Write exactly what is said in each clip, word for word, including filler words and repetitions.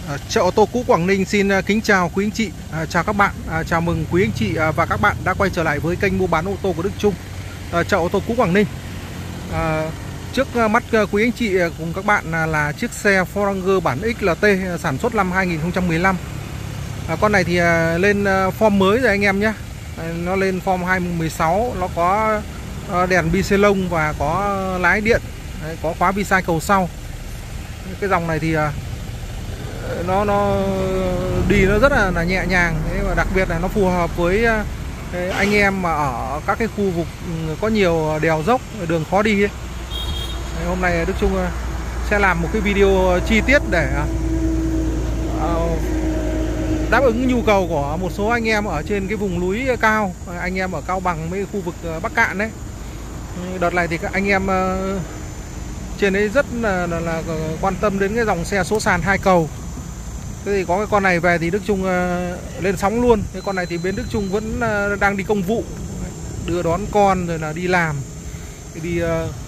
À, Chợ ô tô cũ Quảng Ninh xin kính chào quý anh chị, à, chào các bạn, à, chào mừng quý anh chị và các bạn đã quay trở lại với kênh mua bán ô tô của Đức Trung, à, Chợ ô tô cũ Quảng Ninh. À, trước mắt quý anh chị cùng các bạn là, là chiếc xe Ford Ranger bản ích lờ tê sản xuất năm hai nghìn không trăm mười lăm. À, con này thì à, lên form mới rồi anh em nhé. À, nó lên form hai mười sáu, nó có à, đèn bi xê lông và có lái điện, đấy, có khóa bi sai cầu sau. Cái dòng này thì à, nó nó đi nó rất là, là nhẹ nhàng, thế và đặc biệt là nó phù hợp với anh em mà ở các cái khu vực có nhiều đèo dốc, đường khó đi ấy. Hôm nay Đức Trung sẽ làm một cái video chi tiết để đáp ứng nhu cầu của một số anh em ở trên cái vùng núi cao, anh em ở Cao Bằng với khu vực Bắc Cạn đấy. Đợt này thì các anh em trên đấy rất là, là, là quan tâm đến cái dòng xe số sàn hai cầu. Thế thì có cái con này về thì Đức Trung uh, lên sóng luôn. Cái con này thì bên Đức Trung vẫn uh, đang đi công vụ, đưa đón con rồi là đi làm, đi uh,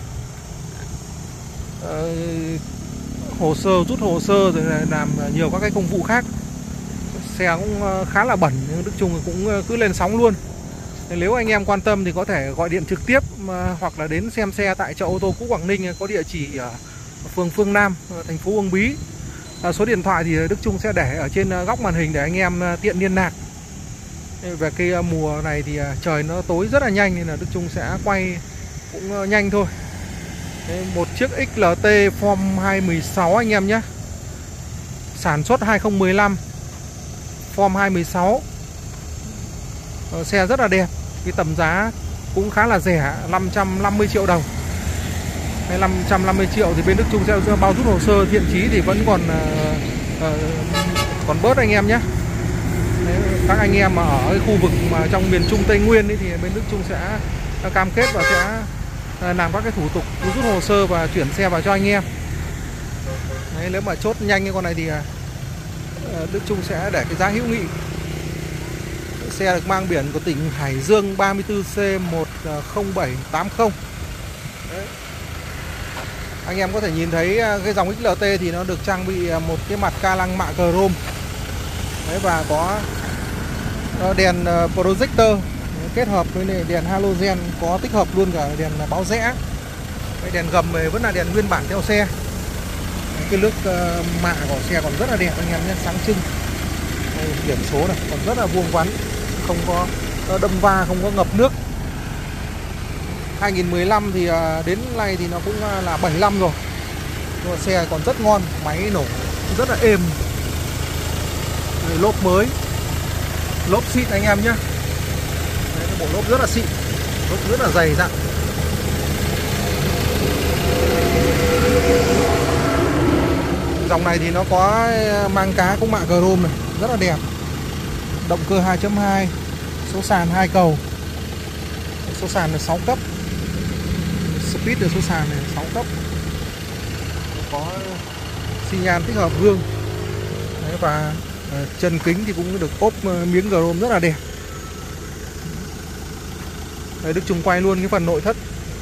uh, hồ sơ, rút hồ sơ rồi là làm nhiều các cái công vụ khác. Xe cũng uh, khá là bẩn, nhưng Đức Trung cũng uh, cứ lên sóng luôn. Nếu anh em quan tâm thì có thể gọi điện trực tiếp uh, hoặc là đến xem xe tại chợ ô tô cũ Quảng Ninh, có địa chỉ ở phường Phương Nam, thành phố Uông Bí. À, số điện thoại thì Đức Trung sẽ để ở trên góc màn hình để anh em tiện liên lạc. Về cái mùa này thì trời nó tối rất là nhanh nên là Đức Trung sẽ quay cũng nhanh thôi. Một chiếc ích lờ tê form hai mười sáu anh em nhé, sản xuất hai không một lăm, form hai mười sáu. Xe rất là đẹp, cái tầm giá cũng khá là rẻ, năm trăm năm mươi triệu đồng. năm trăm năm mươi triệu thì bên Đức Trung sẽ bao rút hồ sơ, thiện chí thì vẫn còn uh, uh, còn bớt anh em nhé. Đấy, các anh em mà ở cái khu vực mà trong miền Trung Tây Nguyên ấy, thì bên Đức Trung sẽ cam kết và sẽ uh, làm các cái thủ tục rút hồ sơ và chuyển xe vào cho anh em. Đấy, nếu mà chốt nhanh cái con này thì uh, Đức Trung sẽ để cái giá hữu nghị. Xe được mang biển của tỉnh Hải Dương ba mươi tư C một không bảy tám không. Đấy. Anh em có thể nhìn thấy cái dòng ích lờ tê thì nó được trang bị một cái mặt ca lăng mạ chrome. Đấy, và có đèn projector kết hợp với đèn halogen, có tích hợp luôn cả đèn báo rẽ. Cái đèn gầm này vẫn là đèn nguyên bản theo xe. Cái nước mạ của xe còn rất là đẹp anh em nhé, sáng trưng. Đây, biển số này còn rất là vuông vắn, không có đâm va, không có ngập nước. hai nghìn mười lăm thì đến nay thì nó cũng là bảy mươi lăm rồi. Nhưng mà xe còn rất ngon, máy nổ rất là êm. Lốp mới, lốp xịn anh em nhé. Đấy, bộ lốp rất là xịn, lốp rất là dày dặn. Dòng này thì nó có mang cá cũng mạ chrome này, rất là đẹp. Động cơ hai chấm hai, số sàn hai cầu, số sàn là sáu cấp. Speed được số sàn này sáu cấp. Có xi nhan tích hợp gương. Đấy, và uh, chân kính thì cũng được ốp uh, miếng chrome rất là đẹp. Đấy, Đức Trung quay luôn cái phần nội thất.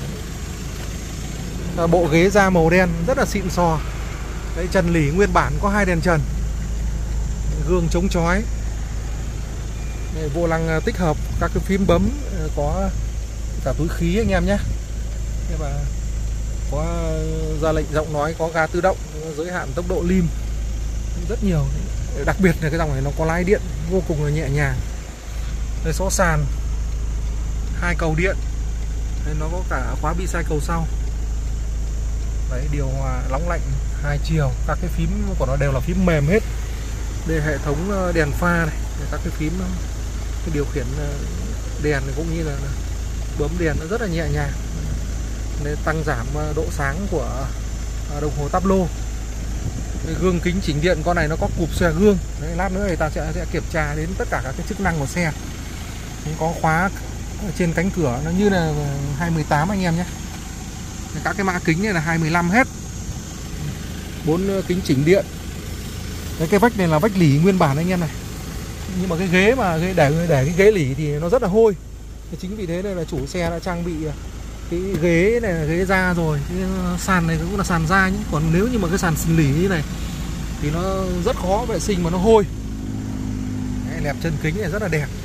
Uh, bộ ghế da màu đen rất là xịn sò. Đấy, trần lỉ nguyên bản, có hai đèn trần, gương chống chói. Đấy, vô lăng uh, tích hợp các cái phím bấm, uh, có cả túi khí anh em nhé. Và có ra lệnh giọng nói, có ga tự động, giới hạn tốc độ lim rất nhiều. Đặc biệt là cái dòng này nó có lái điện vô cùng là nhẹ nhàng. Đây, số sàn hai cầu điện. Đây, nó có cả khóa bi sai cầu sau. Đấy, điều hòa nóng lạnh hai chiều, các cái phím của nó đều là phím mềm hết. Đây, hệ thống đèn pha này, các cái phím, cái điều khiển đèn này cũng như là bấm đèn nó rất là nhẹ nhàng. Để tăng giảm độ sáng của đồng hồ táp lô. Gương kính chỉnh điện con này nó có cụp xòe gương. Đấy, lát nữa thì ta sẽ, sẽ kiểm tra đến tất cả các cái chức năng của xe. Có khóa trên cánh cửa nó như là hai mười tám anh em nhé. Các cái mã kính này là hai mười lăm hết. Bốn kính chỉnh điện. Đấy, cái vách này là vách lỉ nguyên bản anh em này. Nhưng mà cái ghế mà để để cái ghế lỉ thì nó rất là hôi. Chính vì thế đây là chủ xe đã trang bị cái ghế này là ghế da rồi, cái sàn này cũng là sàn da nhé. Còn nếu như mà cái sàn lỉ như này thì nó rất khó vệ sinh mà nó hôi. Đấy, lẹp chân kính này rất là đẹp.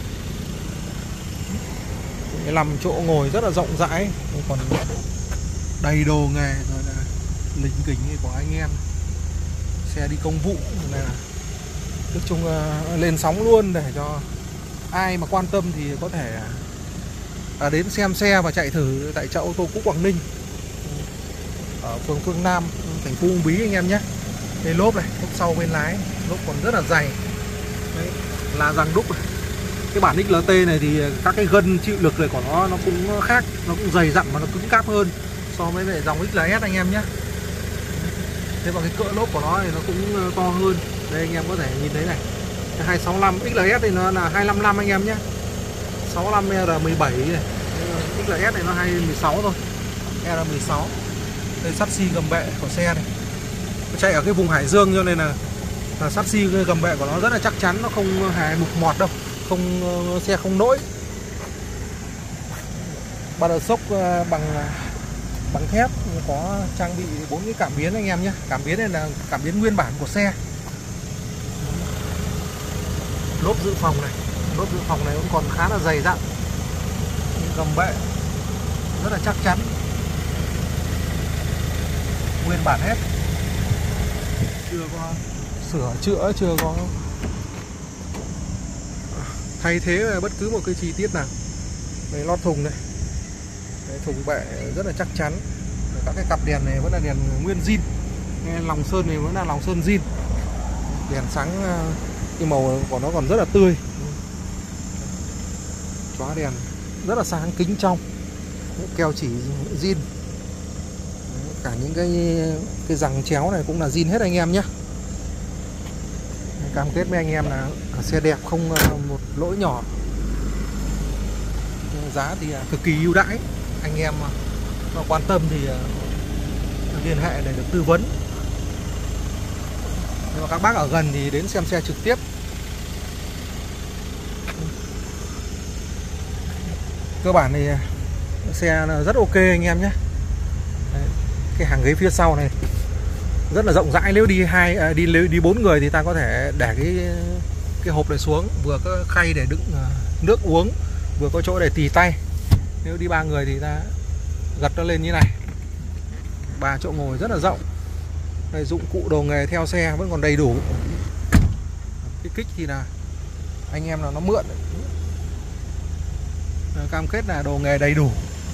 Nằm chỗ ngồi rất là rộng rãi, còn đầy đồ nghề rồi là lính kính của anh em. Xe đi công vụ này là nói chung uh, lên sóng luôn, để cho ai mà quan tâm thì có thể uh, đến xem xe và chạy thử tại chợ ô tô cũ Quảng Ninh ở phường Phương Nam, thành phố Uông Bí anh em nhé. Đây lốp này, lốp sau bên lái, lốp còn rất là dày. Đấy, là răng đúc này. Cái bản ích lờ tê này thì các cái gân chịu lực này của nó nó cũng khác, nó cũng dày dặn và nó cứng cáp hơn so với lại dòng ích lờ ét anh em nhé. Thế và cái cỡ lốp của nó thì nó cũng to hơn. Đây anh em có thể nhìn thấy này, cái hai sáu lăm, ích lờ ét thì nó là hai năm năm anh em nhé, sáu lăm R mười bảy này. ích lờ ét này nó hai mười sáu thôi, R mười sáu. Đây sắt xi gầm bệ của xe này, nó chạy ở cái vùng Hải Dương cho nên là, là sắt xi gầm bệ của nó rất là chắc chắn, nó không hề mục mọt đâu, không xe không nỗi. Ba đợt sốc bằng bằng thép, có trang bị bốn cái cảm biến anh em nhé. Cảm biến này là cảm biến nguyên bản của xe. Lốp dự phòng này, lốp dự phòng này cũng còn khá là dày dặn, gầm bệ rất là chắc chắn, nguyên bản hết, chưa có sửa chữa, chưa có thay thế bất cứ một cái chi tiết nào. Đây lót thùng này, đấy, thùng bệ rất là chắc chắn. Các cái cặp đèn này vẫn là đèn nguyên zin, lòng sơn này vẫn là lòng sơn zin. Đèn sáng, cái màu của nó còn rất là tươi. Chóa đèn rất là sáng, kính trong, keo chỉ zin. Cả những cái cái răng chéo này cũng là zin hết anh em nhé. Cam kết với anh em là xe đẹp, không một lỗi nhỏ. Giá thì cực kỳ ưu đãi. Anh em mà quan tâm thì liên hệ để được tư vấn. Nếu mà các bác ở gần thì đến xem xe trực tiếp. Cơ bản thì xe rất ok anh em nhé. Cái hàng ghế phía sau này rất là rộng rãi, nếu đi hai à, đi đi bốn người thì ta có thể để cái cái hộp này xuống, vừa có khay để đựng nước uống, vừa có chỗ để tì tay. Nếu đi ba người thì ta gật nó lên như này. Ba chỗ ngồi rất là rộng. Đây, dụng cụ đồ nghề theo xe vẫn còn đầy đủ. Cái kích thì là anh em là nó mượn, cam kết là đồ nghề đầy đủ.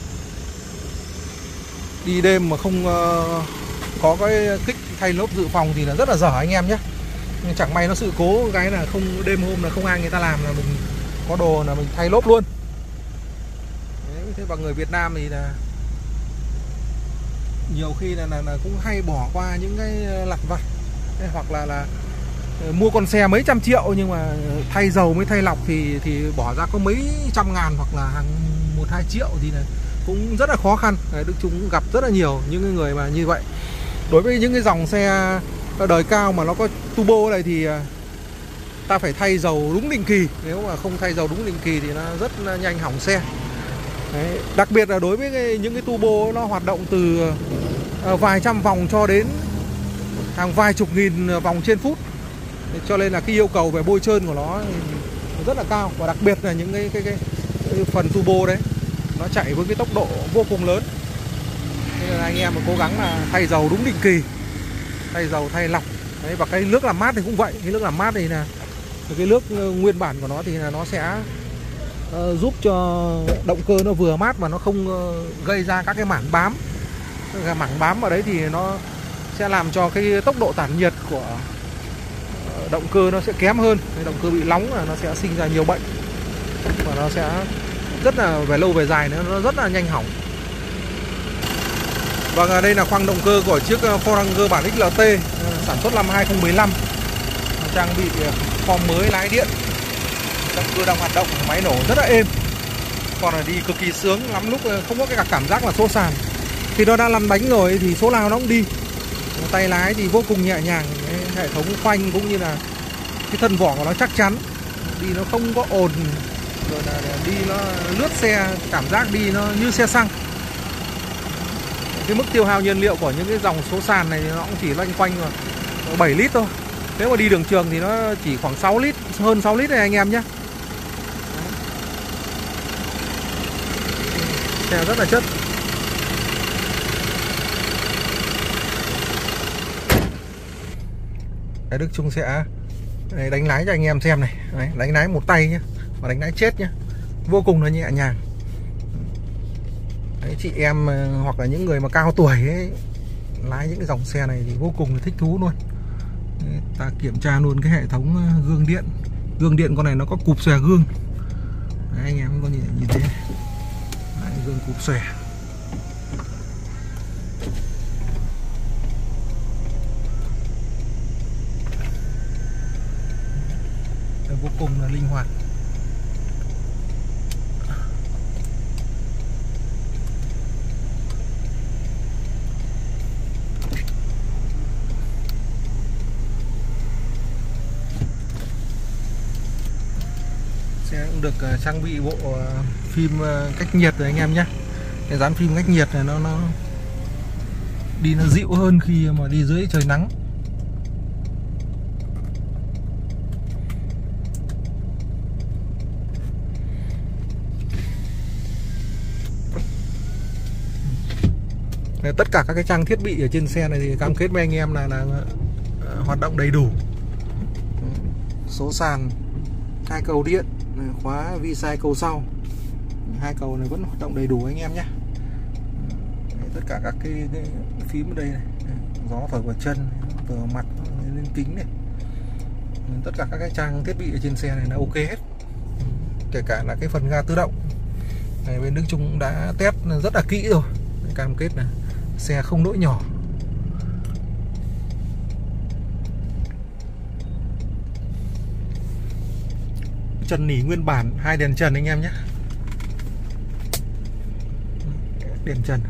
Đi đêm mà không uh, có cái kích thay lốp dự phòng thì là rất là dở anh em nhé. Nhưng chẳng may nó sự cố cái là không, đêm hôm là không ai người ta làm, là mình có đồ là mình thay lốp luôn. Đấy, thế bằng người Việt Nam thì là nhiều khi là, là, là cũng hay bỏ qua những cái lặt vặt, hoặc là là mua con xe mấy trăm triệu nhưng mà thay dầu mới thay lọc thì thì bỏ ra có mấy trăm ngàn hoặc là hàng một hai triệu thì là cũng rất là khó khăn. Đấy, Đức Trung cũng gặp rất là nhiều những cái người mà như vậy. Đối với những cái dòng xe đời cao mà nó có turbo này thì ta phải thay dầu đúng định kỳ. Nếu mà không thay dầu đúng định kỳ thì nó rất nhanh hỏng xe. Đấy, đặc biệt là đối với cái, những cái turbo nó hoạt động từ uh, vài trăm vòng cho đến hàng vài chục nghìn vòng trên phút. Đấy, cho nên là cái yêu cầu về bôi trơn của nó rất là cao, và đặc biệt là những cái, cái, cái, cái phần turbo đấy nó chạy với cái tốc độ vô cùng lớn. Nên là anh em mà cố gắng là thay dầu đúng định kỳ, thay dầu thay lọc. Đấy, và cái nước làm mát thì cũng vậy. Cái nước làm mát thì là cái nước nguyên bản của nó thì là nó sẽ uh, giúp cho động cơ nó vừa mát mà nó không uh, gây ra các cái mảng bám. Cái mảng bám ở đấy thì nó sẽ làm cho cái tốc độ tản nhiệt của uh, động cơ nó sẽ kém hơn. Cái động cơ bị nóng là nó sẽ sinh ra nhiều bệnh, và nó sẽ rất là về lâu về dài nữa, nó rất là nhanh hỏng. Vâng, đây là khoang động cơ của chiếc Ford Ranger bản ích lờ tê sản xuất năm hai không một năm, trang bị form mới, lái điện, động cơ đang hoạt động, máy nổ rất là êm, còn là đi cực kỳ sướng lắm, lúc không có cái cảm giác là xô xàn. Khi nó đã lăn bánh rồi thì số nào nó cũng đi, tay lái thì vô cùng nhẹ nhàng, hệ thống phanh cũng như là cái thân vỏ của nó chắc chắn, đi nó không có ồn, rồi là đi nó lướt xe, cảm giác đi nó như xe xăng. Cái mức tiêu hao nhiên liệu của những cái dòng số sàn này nó cũng chỉ loanh quanh bảy lít thôi. Nếu mà đi đường trường thì nó chỉ khoảng sáu lít, hơn sáu lít này anh em nhé. Xe rất là chất. Đấy, Đức Trung sẽ đánh lái cho anh em xem này. Đấy, đánh lái một tay nhé, và đánh lái chết nhé, vô cùng là nhẹ nhàng. Đấy, chị em hoặc là những người mà cao tuổi ấy, lái những cái dòng xe này thì vô cùng là thích thú luôn. Đấy, ta kiểm tra luôn cái hệ thống gương điện. Gương điện con này nó có cụp xòe gương. Đấy, anh em có nhìn, nhìn thấy này. Đấy, gương cụp xòe. Đấy, vô cùng là linh hoạt. Xe cũng được trang bị bộ phim cách nhiệt rồi anh em nhé. Cái dán phim cách nhiệt này nó nó đi nó dịu hơn khi mà đi dưới trời nắng. Tất cả các cái trang thiết bị ở trên xe này thì cam kết với anh em là là hoạt động đầy đủ. Số sàn, hai cầu điện, khóa vi sai cầu sau, hai cầu này vẫn hoạt động đầy đủ anh em nhé. Tất cả các cái, cái phím ở đây này, gió thổi vào chân, thổi vào mặt, lên kính này, tất cả các cái trang thiết bị ở trên xe này là ok hết, kể cả là cái phần ga tự động này, bên Đức Trung cũng đã test rất là kỹ rồi, cam kết là xe không lỗi nhỏ. Trần nỉ nguyên bản, hai đèn trần anh em nhé. Đèn trần.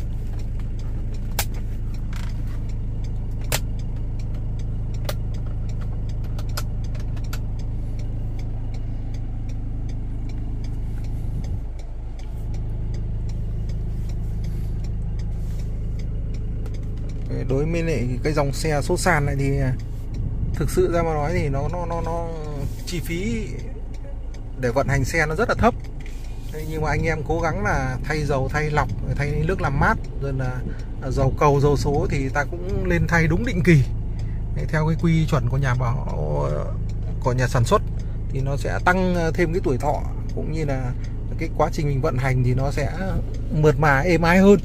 Đối với lại cái dòng xe số sàn này thì thực sự ra mà nói thì nó nó nó nó chi phí để vận hành xe nó rất là thấp. Thế nhưng mà anh em cố gắng là thay dầu, thay lọc, thay nước làm mát, rồi là dầu cầu, dầu số thì ta cũng lên thay đúng định kỳ. Thế theo cái quy chuẩn của nhà bảo của nhà sản xuất thì nó sẽ tăng thêm cái tuổi thọ, cũng như là cái quá trình mình vận hành thì nó sẽ mượt mà, êm ái hơn.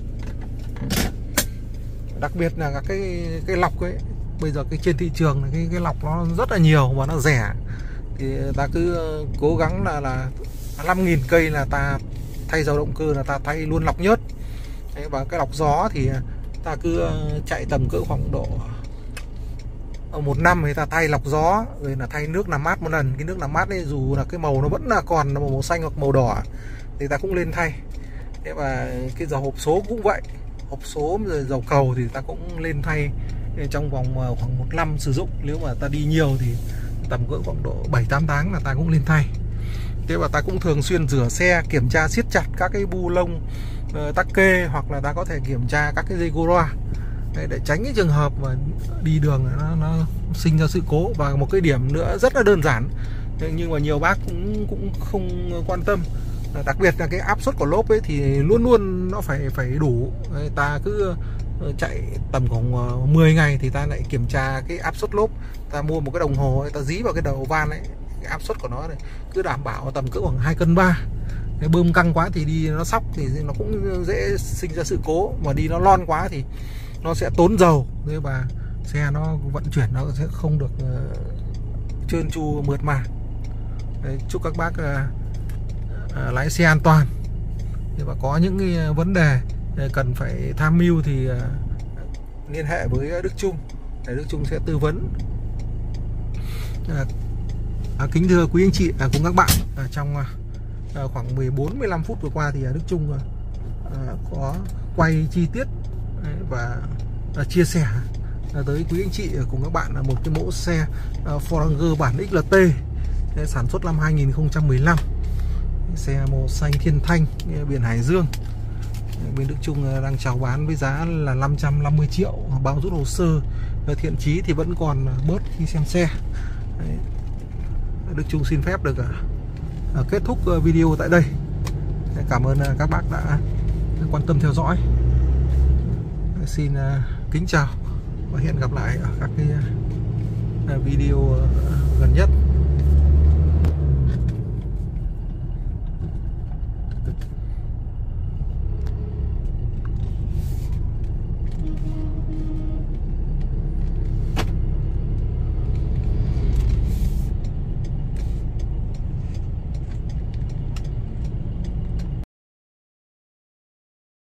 Đặc biệt là các cái cái lọc ấy, bây giờ cái trên thị trường này, cái cái lọc nó rất là nhiều và nó rẻ, thì ta cứ cố gắng là là năm nghìn cây là ta thay dầu động cơ là ta thay luôn lọc nhớt. Đấy, và cái lọc gió thì ta cứ chạy tầm cỡ khoảng độ một năm thì ta thay lọc gió, rồi là thay nước làm mát một lần. Cái nước làm mát ấy dù là cái màu nó vẫn là còn màu xanh hoặc màu đỏ thì ta cũng lên thay. Thế và cái dầu hộp số cũng vậy, hộp số rồi dầu cầu thì ta cũng lên thay trong vòng khoảng một năm sử dụng. Nếu mà ta đi nhiều thì tầm cỡ khoảng độ bảy tám tháng là ta cũng lên thay. Thế và ta cũng thường xuyên rửa xe, kiểm tra siết chặt các cái bu lông uh, tắc kê, hoặc là ta có thể kiểm tra các cái dây gô loa để tránh cái trường hợp mà đi đường nó, nó sinh ra sự cố. Và một cái điểm nữa rất là đơn giản nhưng mà nhiều bác cũng cũng không quan tâm, đặc biệt là cái áp suất của lốp ấy thì luôn luôn nó phải phải đủ. Ta cứ chạy tầm khoảng mười ngày thì ta lại kiểm tra cái áp suất lốp. Ta mua một cái đồng hồ ấy, ta dí vào cái đầu van ấy, cái áp suất của nó này cứ đảm bảo tầm cỡ khoảng hai cân ba. Cái bơm căng quá thì đi nó sóc thì nó cũng dễ sinh ra sự cố, mà đi nó lon quá thì nó sẽ tốn dầu, thế và xe nó vận chuyển nó sẽ không được uh, trơn tru mượt mà. Đấy, chúc các bác uh, uh, lái xe an toàn. Thế và có những cái vấn đề cần phải tham mưu thì uh, liên hệ với Đức Trung để Đức Trung sẽ tư vấn. Uh, À, kính thưa quý anh chị à, cùng các bạn, à, trong à, khoảng mười bốn mười lăm phút vừa qua thì à, Đức Trung à, có quay chi tiết đấy, và à, chia sẻ à, tới quý anh chị à, cùng các bạn là một cái mẫu xe à, Ford Ranger bản ích lờ tê sản xuất năm hai nghìn không trăm mười lăm, xe màu xanh thiên thanh, biển Hải Dương. Bên Đức Trung đang chào bán với giá là năm trăm năm mươi triệu, bao rút hồ sơ thiện chí thì vẫn còn bớt khi xem xe. Đấy. Đức Trung xin phép được uh, kết thúc video tại đây. Cảm ơn uh, các bác đã quan tâm theo dõi. Xin uh, kính chào và hẹn gặp lại ở các cái uh, video uh, gần nhất.